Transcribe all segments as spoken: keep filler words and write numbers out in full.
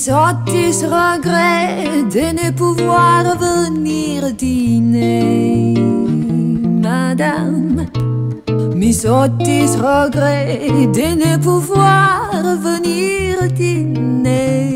sottis regrets de ne pouvoir venir dîner, madame. Mes sottis regrets de ne pouvoir venir dîner.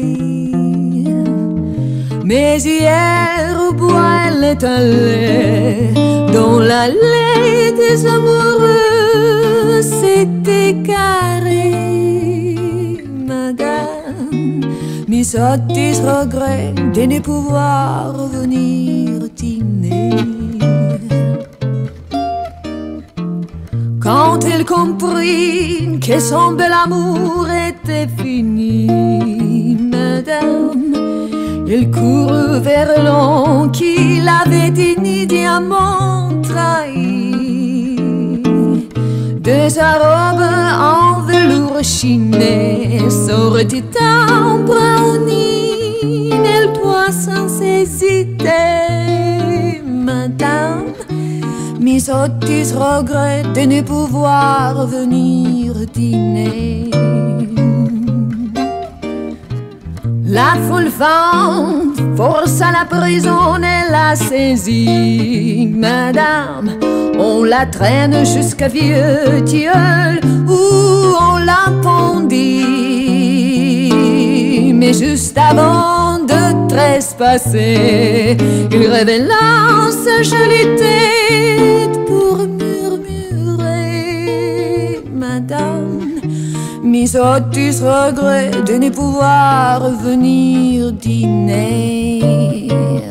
Mais hier au bois elle est allée, dans l'allée des amoureux s'est égarée, madame. Mes sottis regrets de ne pouvoir venir dîner. Quand elle comprit que son bel amour était fini, madame, elle courut vers l'homme qui l'avait immédiatement trahi. De sa robe en velours chiné sortit un brownie. Elle doit sans hésiter, madame. Mes sottis regrets de ne pouvoir venir dîner. La foule vente force à la prison et la saisit, madame. On la traîne jusqu'à Vieux-Tilleul où on la pendit. Mais juste avant de trespasser, il révéla sa jolie tête pour murmurer, madame. Mes sottis regrets de ne pouvoir venir dîner.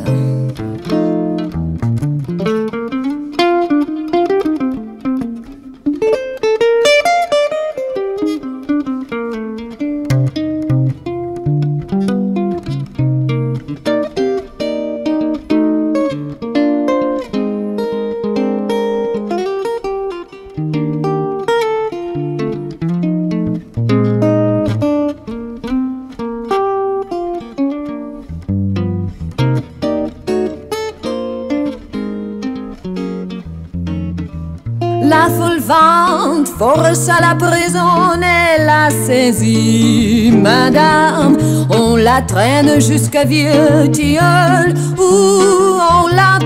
La foule vente force à la prison et la saisit, madame. On la traîne jusqu'à Vieux-Tilleul où on la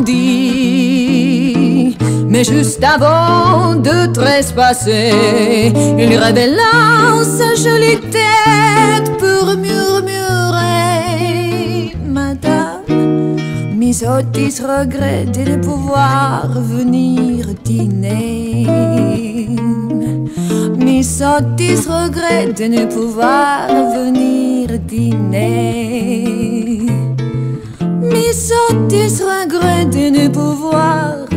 pendit. Mais juste avant de trespasser, il révéla sa jolie tête pour murmurer, madame. Mes sottis regrets de ne pouvoir venir dîner. Mes sottis regrets de ne pouvoir venir dîner. Mes sottis regrets de ne pouvoir